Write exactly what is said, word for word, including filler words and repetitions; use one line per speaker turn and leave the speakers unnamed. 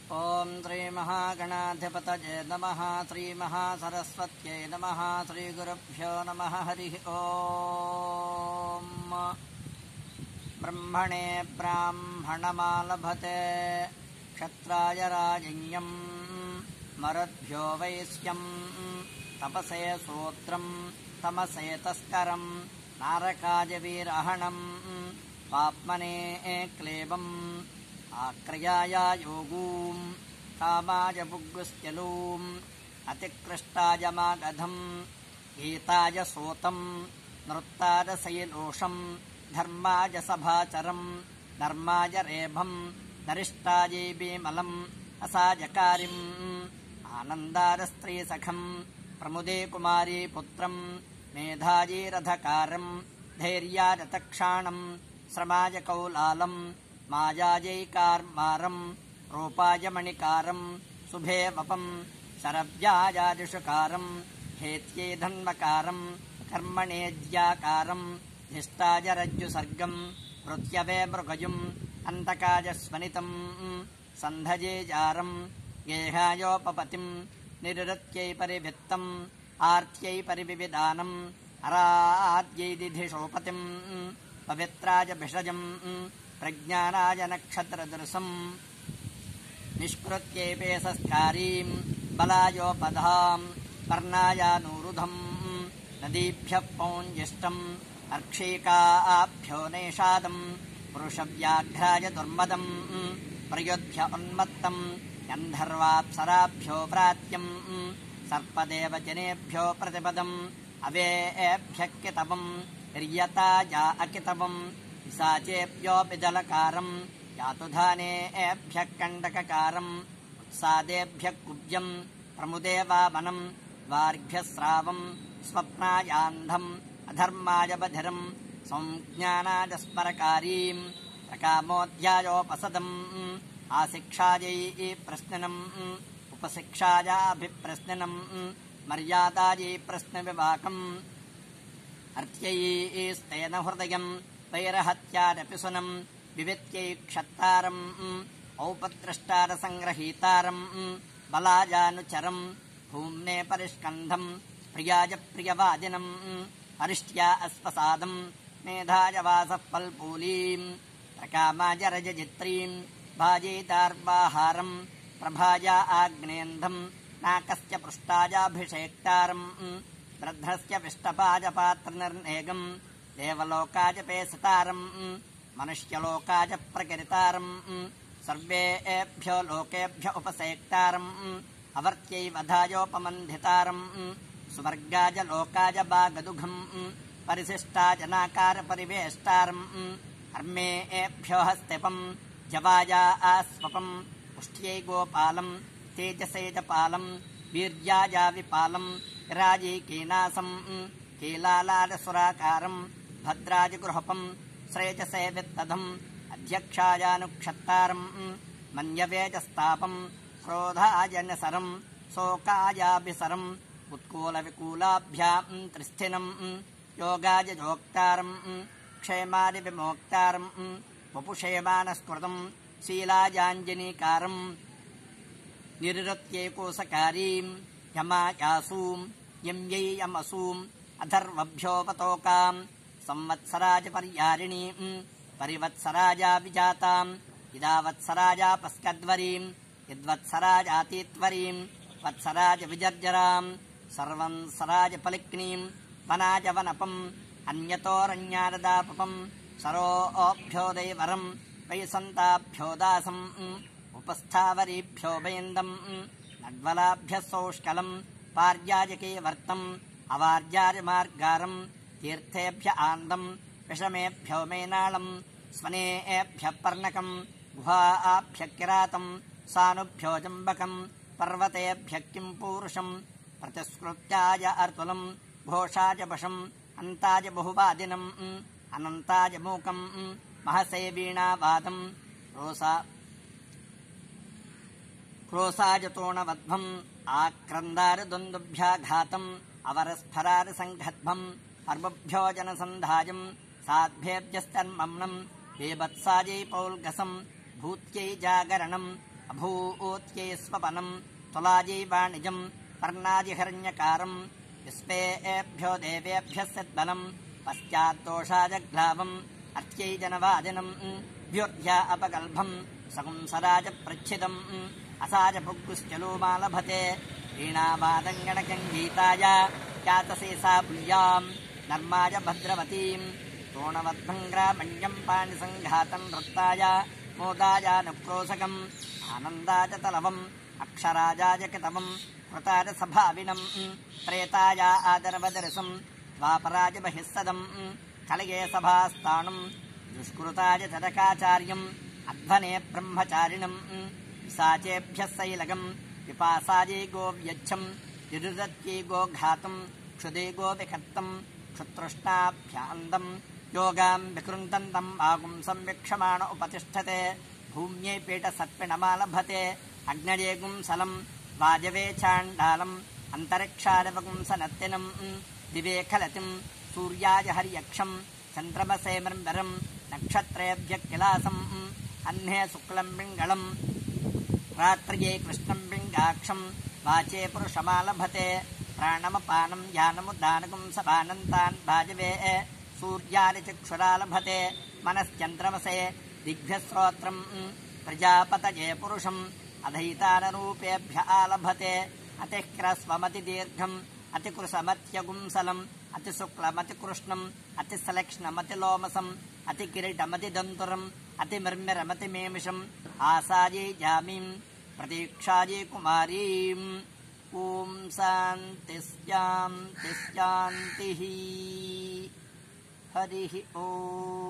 ओम श्री महागणाधिपतये नमः। श्री महासरस्वत्यै नमः। श्री गुरुभ्यो नमः। हरि ओम। ब्रह्मणे ब्राह्मणमालभते क्षत्राय राजन्यम् मरुद्भ्यो वैश्यम् तपसे सूत्रम् तमसे तस्करम् नारकाय वीरहणम् पाप्मने क्लेबम् आक्रयाय योगूम् कामाय बुग्गुस्त्यलूम् अतिकृष्टाय मागधम् गीताय सूतम् नृत्ताय शैलोषम् धर्माय सभाचरम् धर्माय रेभम् दरिष्टायै विमलम् असाजकारिम् आनन्दाय स्त्रीसखम् प्रमुदे कुमारी पुत्रम् मेधायै रथकारम् धैर्याय तक्षाणम् श्रमाय कौलालम् मायायै कार्मारम् रूपाय मणिकारम् शुभे वपम् शरव्यायादिषुकारम् हेत्यै धन्वकारम् कर्मणेज्याकारम् धिष्टाय रज्जुसर्गम् मृत्यवे मृगयुम् अन्तकाय स्वनितम् सन्धये जारम् गेहायोपपतिम् निरृत्यै परिभित्तम् आर्त्यै परिविविधानम् अराद्यै दिधिशोपतिम् पवित्राय भिषजम् प्रज्ञानाय नक्षत्रदृशम् निष्कृत्यैपेशस्कारीम् बलायोपधाम् कर्णायानूरुधम् नदीभ्यः पौञ्जिष्टम् अर्क्षीकाभ्यो नैषादम् पुरुषव्याघ्राय दुर्मदम् प्रयुद्भ्य उन्मत्तम् गन्धर्वाप्सराभ्यो व्रात्यम् सर्पदेव जनेभ्यो प्रतिपदम् अवेभ्यः कितवम् हिर्यताया अकितवम् पिशाचेभ्योऽपि जलकारम् यातुधानेभ्यः कण्डककारम् उत्सादेभ्यः कुब्जम् प्रमुदे वामनम् वार्भ्यः स्रावम् स्वप्नायान्धम् अधर्माय बधिरम् संज्ञानाय स्मरकारीम् प्रकामोऽध्यायोपसदम् आशिक्षायै प्रश्ननम् उपशिक्षायाभिप्रश्ननम् मर्यादायै प्रश्नविवाकम् अर्थ्यै स्तेन हृदयम् वैरहत्यारपि सुनम् विवित्यै क्षत्तारम् औपद्रष्टारसङ्ग्रहीतारम् बलाजानुचरम् भूम्ने परिष्कन्धम् प्रियाय प्रियवादिनम् अरिष्ट्या अस्वसादम् मेधाय वासः पल्पूलीम् प्रकामाय रजजित्रीम् भाजयितार्वाहारम् प्रभाया आग्नेन्धम् नाकस्य पृष्ठायाभिषेक्तारम् वृद्धस्य विष्टपाय पात्रनिर्नेगम् देवलोकाय पेसतारम् मनुष्यलोकाय प्रकिरितारम् सर्वेभ्यो लोकेभ्य उपसेक्तारम् अवर्त्यै वधायोपमन्धितारम् सुवर्गाय लोकाय बागदुघम् परिशिष्टाय नाकार परिवेष्टारम् अर्मेभ्यो हस्तिपम् जवाया आस्वपम् पुष्ट्यै गोपालम् तेजसेजपालम् वीर्याया विपालम् राजीकीनासम् कीलालालसुराकारम् भद्राजगृहपम् श्रेयसे वित्तधम् अध्यक्षायानुक्षत्तारम् मन्यवेजस्तापम् क्रोधायनसरम् शोकायाभिसरम् उत्कूलविकूलाभ्याम् त्रिस्थिनम् योगाय जोक्तारम् क्षेमादि विमोक्तारम् वपुषेमानस्कृतम् शीलायाञ्जनीकारम् निरृत्यैकोसकारीम् यमायासूम् यम्यै यमसूम् अथर्वभ्योपतोकाम् संवत्सराज पर्यारिणीम् परिवत्सराजाभिजाताम् इदावत्सराजापस्कद्वरीम् यद्वत्सराजातीत्वरीम् वत्सराज विजर्जराम् सर्वंसराज पलिक्नीम् वनाज वनपम् अन्यतोरन्यारदापम् सरोभ्योदैवरम् वैसन्ताभ्यो दासम् उपस्थावरीभ्यो वैन्दम् नड्वलाभ्यः सौष्कलम् पार्याजके वर्तम् अवार्याजमार्गारम् तीर्थेभ्य आन्दम् विषमेभ्यो मेनाळम् स्वनेभ्यः पर्णकम् गुहाभ्यः किरातम् सानुभ्यो जम्बकम् पर्वतेभ्यः किम् पूरुषम् प्रतिस्कृत्याय अर्तुलम् घोषाय वशम् अन्ताय बहुवादिनम् अनन्ताय मूकम् महसे वीणावादम् रोसा क्रोशाजतोणवध्वम् आक्रन्दारद्वन्द्वभ्याघातम् अवरस्फरारसङ्घध्वम् पर्वभ्यो जनसन्धायम् साध्वेभ्यस्तन्मम्नम् बेभत्सायै पौल्गसम् भूत्यै जागरणम् अभूत्यै स्वपनं तुलाजी वाणिजं पर्णाजिहरण्यकारं विस्पेभ्यो देवेभ्यः सद्बलं पश्चाद्दोषाजग्लावम् अर्च्यै जनवादिनं व्योर्ध्या अपगल्भं सकुंसराजप्रच्छिदम् असाजपुग्गुश्चलोमालभते वीणावादङ्गणकङ्गीताय यातसेसा पुल्याम् नर्माय भद्रवतीम् तोणवद्भङ्ग्रामण्यम् पाणिसङ्घातम् नृत्ताय मोदायानुक्रोशकम् आनन्दाय तलवम् अक्षराजाय कितवम् कृताय सभाविनम् प्रेताय आदरवदरसम् द्वापराज बहिःसदम् कलये सभास्ताणुम् दुष्कृताय चरकाचार्यम् अध्वने ब्रह्मचारिणम् साचेभ्यः शैलकम् विपासायै गोव्यच्छम् विरुदत्यै गोघातम् क्षुदे गोविकर्तम् क्षुतृष्णाभ्यान्दम् योगाम् विकृन्तन्तम् आगुम् संवीक्षमाण उपतिष्ठते भूम्यै पीठसत्पिणमालभते अग्नये गुंसलम् वाजवे चाण्डालम् अन्तरिक्षारवगुंसनत्तिनम् दिवे खलतिम् सूर्याय हर्यक्षम् चन्द्रमसे मृम्बरम् नक्षत्रेभ्यः किलासम् अह्ने शुक्लम् पिङ्गलम् रात्र्यै कृष्णम् पिङ्गाक्षम् वाचे पुरुषमालभते प्राणमपानम् ध्यानमुद्दानकम् सभानन्तान् भाजवे सूर्यानि चक्षुरालभते मनश्चन्द्रमसे दिग्भ्यश्रोत्रम् प्रजापतये पुरुषम् अधैतानरूपेभ्य आलभते अतिह्रस्वमतिदीर्घम् अतिकृशमत्यगुंसलम् अतिशुक्लमतिकृष्णम् अतिसलक्ष्णमतिलोमसम् अतिकिरीटमतिदन्तुरम् अतिमर्मिरमतिमेमिषम् आसायै जामीम् प्रतीक्षायै कुमारीम् ॐ शान्तिश्शान्तिश्शान्तिः हरिः ॐ।